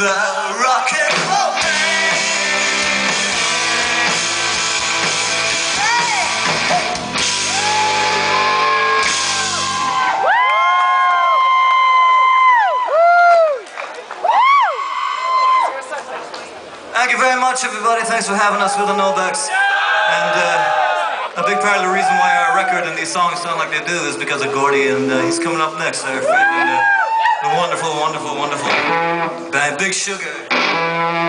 the rock and roll band. Thank you very much, everybody. Thanks for having us with the Novaks. And a big part of the reason why our record and these songs sound like they do is because of Gordy, and he's coming up next, our friend, and the wonderful, wonderful, wonderful band Big Sugar.